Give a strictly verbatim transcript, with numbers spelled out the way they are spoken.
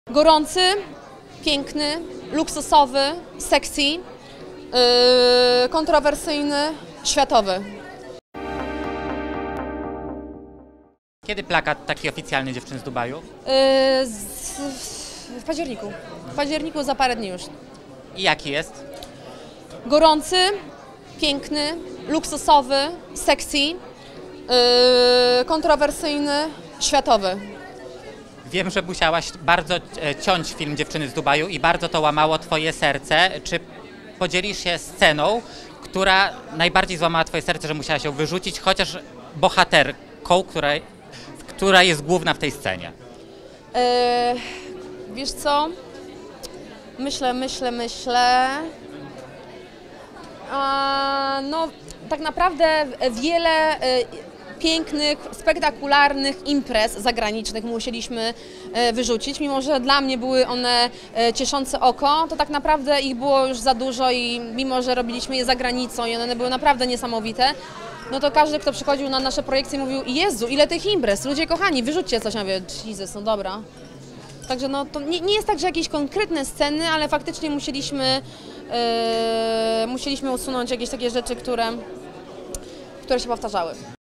Gorący, piękny, luksusowy, sexy, yy, kontrowersyjny, światowy. Kiedy plakat taki oficjalny Dziewczyn z Dubaju? Yy, z, w październiku. W październiku za parę dni już. I jaki jest? Gorący, piękny, luksusowy, sexy, yy, kontrowersyjny, światowy. Wiem, że musiałaś bardzo e, ciąć film Dziewczyny z Dubaju i bardzo to łamało twoje serce. Czy podzielisz się sceną, która najbardziej złamała twoje serce, że musiałaś ją wyrzucić, chociaż bohaterką, która, która jest główna w tej scenie? Yy, wiesz co? Myślę, myślę, myślę. A, no, tak naprawdę wiele y, pięknych, spektakularnych imprez zagranicznych musieliśmy y, wyrzucić, mimo że dla mnie były one y, cieszące oko, to tak naprawdę ich było już za dużo i mimo że robiliśmy je za granicą i one były naprawdę niesamowite, no to każdy, kto przychodził na nasze projekcje, mówił: Jezu, ile tych imprez, ludzie kochani, wyrzućcie coś. Ja mówię: Jezus, no dobra. Także no, to nie, nie jest tak, że jakieś konkretne sceny, ale faktycznie musieliśmy, yy, musieliśmy usunąć jakieś takie rzeczy, które, które się powtarzały.